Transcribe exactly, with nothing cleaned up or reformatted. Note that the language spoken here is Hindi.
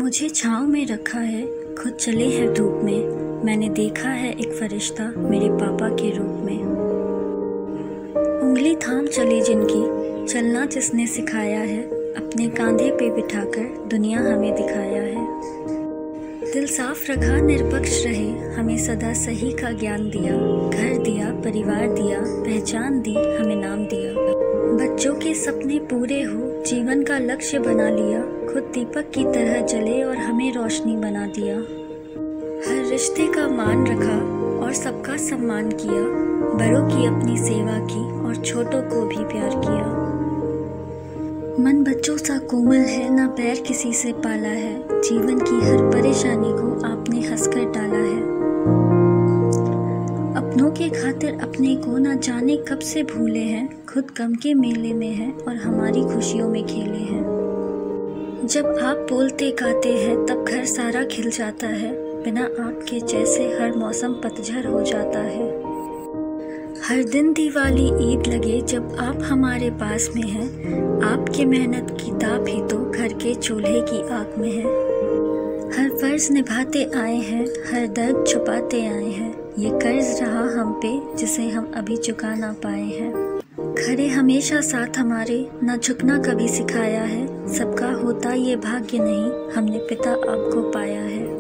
मुझे छाँव में रखा है, खुद चले हैं धूप में। मैंने देखा है एक फरिश्ता मेरे पापा के रूप में। उंगली थाम चले जिनकी, चलना जिसने सिखाया है, अपने कंधे पे बिठाकर दुनिया हमें दिखाया है। दिल साफ रखा निरपक्ष रहे, हमें सदा सही का ज्ञान दिया। घर दिया, परिवार दिया, पहचान दी, हमें नाम दिया। बच्चों के सपने पूरे हो, जीवन का लक्ष्य बना लिया। खुद दीपक की तरह जले और हमें रोशनी बना दिया। हर रिश्ते का मान रखा और सबका सम्मान किया। बड़ों की अपनी सेवा की और छोटों को भी प्यार किया। मन बच्चों सा कोमल है, ना पैर किसी से पाला है। जीवन की हर परेशानी को आपने हंसकर टाला है। अपनों के खातिर अपने को ना जाने कब से भूले हैं। खुद गम के मेले में हैं और हमारी खुशियों में खेले हैं। जब आप बोलते गाते हैं तब घर सारा खिल जाता है। बिना आपके जैसे हर मौसम पतझड़ हो जाता है। हर दिन दिवाली ईद लगे जब आप हमारे पास में हैं। आपके मेहनत की ताप ही तो घर के चूल्हे की आग में है। हर फर्ज निभाते आए हैं, हर दर्द छुपाते आए हैं। ये कर्ज रहा हम पे जिसे हम अभी चुका ना पाए हैं। खड़े हमेशा साथ हमारे, ना झुकना कभी सिखाया है। सबका होता ये भाग्य नहीं, हमने पिता आपको पाया है।